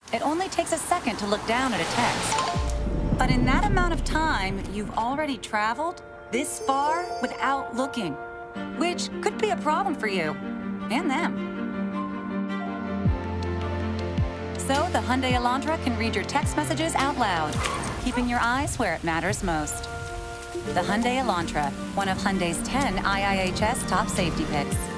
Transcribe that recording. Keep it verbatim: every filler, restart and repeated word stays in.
It only takes a second to look down at a text. But in that amount of time, you've already traveled this far without looking, which could be a problem for you and them. So the Hyundai Elantra can read your text messages out loud, keeping your eyes where it matters most. The Hyundai Elantra, one of Hyundai's ten I I H S top safety picks.